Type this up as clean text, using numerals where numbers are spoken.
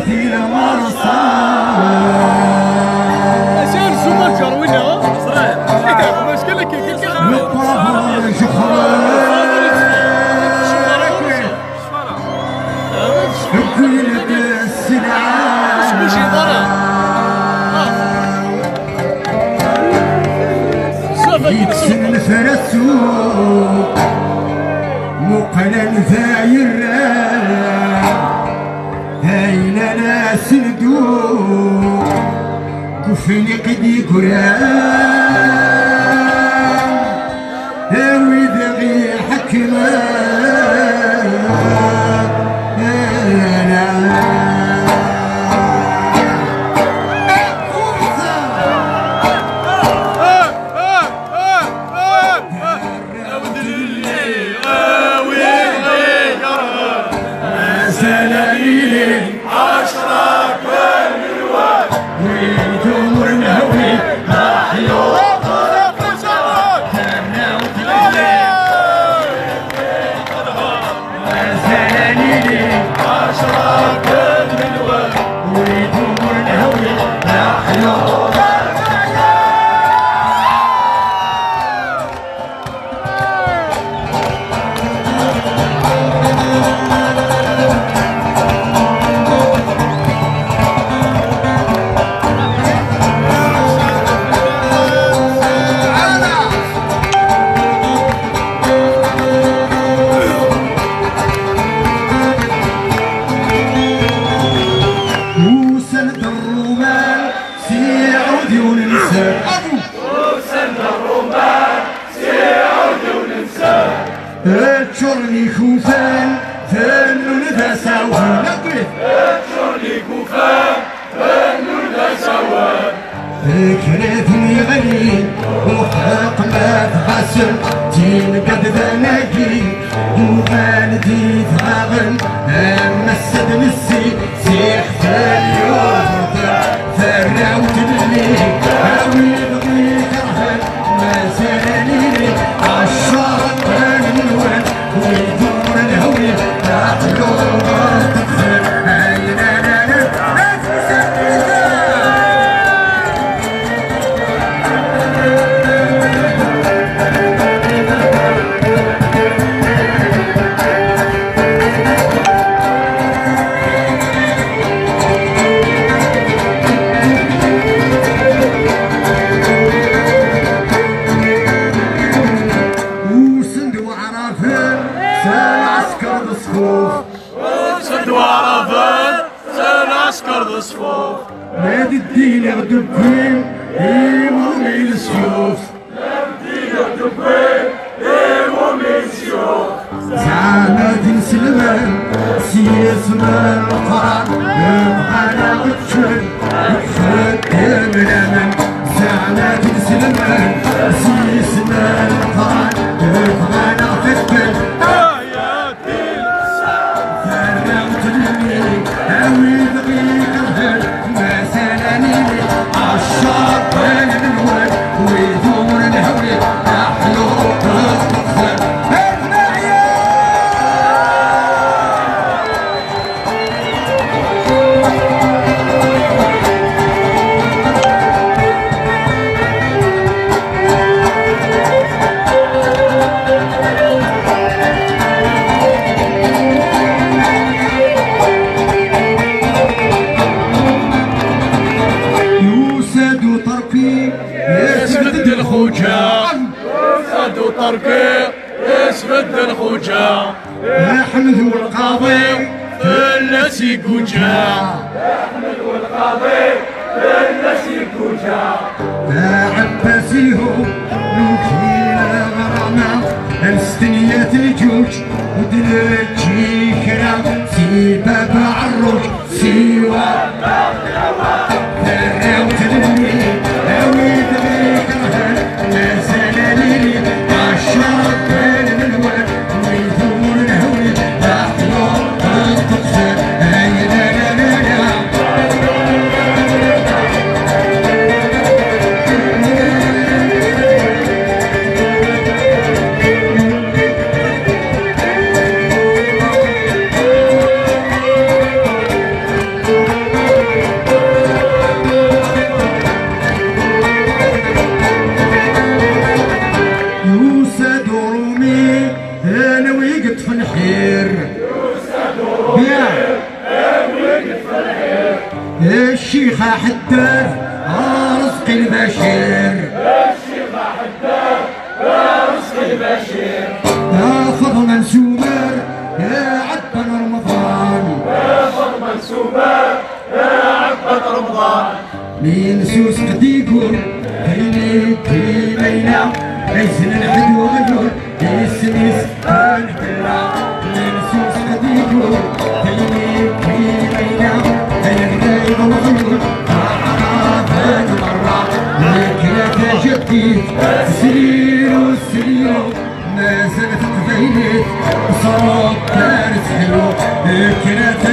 دي المرصى أشياء الزمر جروينا صراحة واش قال لك كي والطهر كل بالسلعة شي يكسن الفرسو مقلن ذاير هاينا ناس ندو كفني قدي قران هاوي ذغي حكمان اتشرني خوفان فنون ذا سوا اتشرني خوفان فنون ذا سوا كرهتني غني وحق ما تغسل تين قد ذنقي وغالدي ثغن اما السد نسي سيح اليوم فراوت اللي هاوي بغي كرهن ما سالني عالشارع ويدور الهوية تعطلوا تكفر هاي لا لا لا نادي الدين يغدو بين يمومي السيوف نادي الدين يغدو بين يمومي السيوف زعما سلمان سيسمان القران يبقى غتشن يخدم الامل زعما سلمان سيسمان القران يبقى غتشن حياتي فرمت لي هاوي بغيك ما سالني عالشاط بين الواد ويدور الهوية أحلو تغفر طرقي يسفد الخوجة أحمد والقاضي الناس يقوجا أحمد والقاضي الناس يقوجا عباسيهم نوكينا غرامة الستنيات الجوج ودلجي كرام سي بابا عروج سيوا دعوت للمي هاوي ذبيك الهل ما سلالي عالشرق بين الواد ويدور الهوي أحلو تغفر هاي لا لا لا لا الشيخة حداد رزق البشير الشيخة حداد رزق البشير يا فضل سومر يا عبد رمضان يا فضل سومر يا عبد رمضان مين سوس قديكم هيني تيمينا عزن العدو غيور يسميس الحلا مين سوس قديكم هيني تيمينا الغيب الغيور عرفان مرة لكن جديد سرير وسرير ما زالت قبيلت صوت دارت حلو لكن